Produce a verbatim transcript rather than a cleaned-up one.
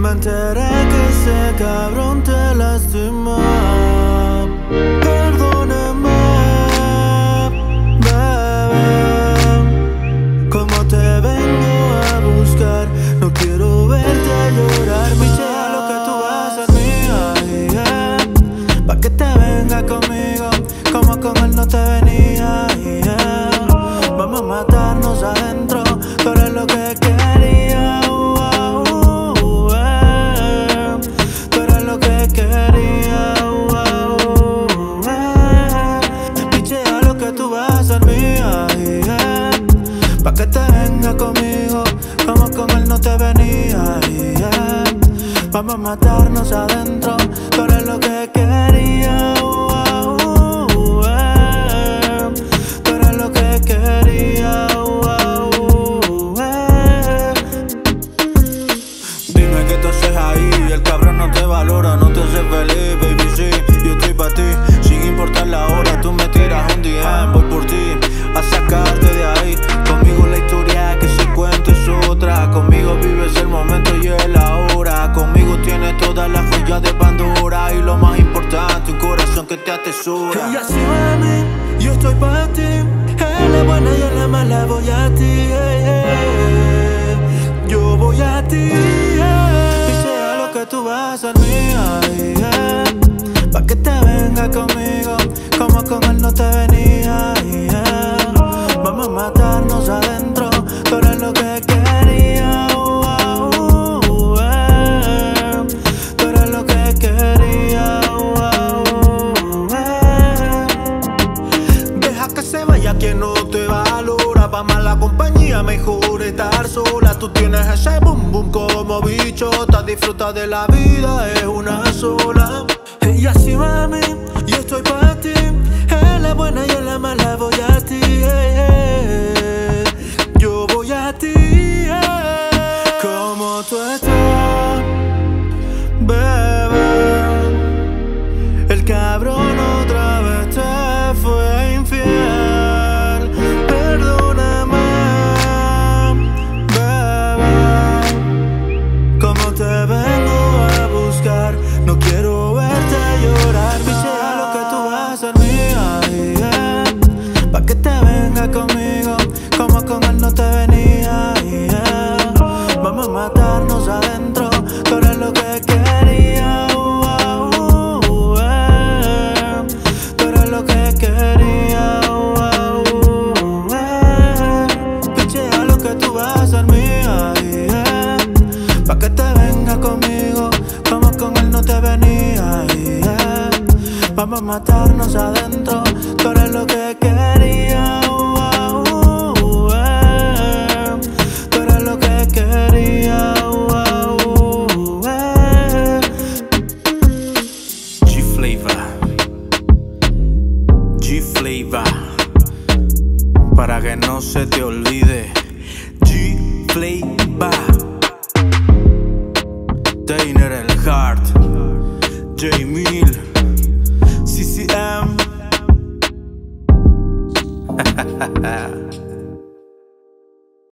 Me enteré que ese cabrón te lastima. Perdóname, bebé. Como te vengo a buscar, no quiero verte llorar. Piche a lo que tú vas a ser mía, yeah. Pa' que te venga conmigo, como con él no te venía, yeah. Vamos a matarnos adentro, tú eres lo que quería, uh, uh, eh. Tú eres lo que quería, uh, uh, eh. Piche a lo que tú vas a ser mía, yeah. Pa' que te venga conmigo, como con él no te venía, yeah. Vamos a matarnos adentro, tú eres lo que quería, uh, uh, eh. Tú eres lo que quería, uh, uh, eh. Dime qué te haces ahí, el cabrón no te valora, no te hace feliz, baby, sí. Yo estoy pa' ti, sin importar la hora, tú me tiras un D M, voy por ti, a sacarte de ahí. Conmigo la historia que se cuenta es otra, conmigo vives el momento y el ahora. Conmigo tienes todas las joyas de Pandora y lo más importante, un corazón que te atesora. Y así mami, yo estoy pa' ti, en la buena y en la mala voy a ti, hey, hey. Yo voy a ti, yeah. Y sea lo que tú vas a ser mía, yeah. Pa' que te venga conmigo, como con él no te venía, yeah. Vamos a matarnos adentro, tú eres lo que quería, uh, uh, eh. Tú eres lo que quería, uh, uh, eh. Deja que se vaya quien no te valora, pa' mala compañía mejor estar sola. Tú tienes ese boom boom como bichota, disfruta de la vida, es una sola. Y así mami, yo estoy pa' ti, en la buena y en la mala voy a ti, hey, hey. Yo voy a ti, hey. Como tú estás, bebé. El cabrón otra vez te fue infiel. Perdóname, bebé. Como te vengo a buscar, no quiero verte llorar. Piche a lo que tú vas a ser mía, yeah. Pa' que te venga conmigo, como con él no te venía, yeah. Vamos a matarnos adentro, tú eres lo que quería, uh, uh, eh. Tú eres lo que quería, uh, uh, eh. Piche a lo que tú vas a ser mía, yeah. Pa' que te venga conmigo, como con él no te venía, yeah. Vamos a matarnos adentro, tú eres lo que quería, uh, uh, eh. Tú eres lo que quería, uh, uh, eh. G-Flavor, G-Flavor, para que no se te olvide, G-Flavor. Tainer el Heart, J-Mill, C C M.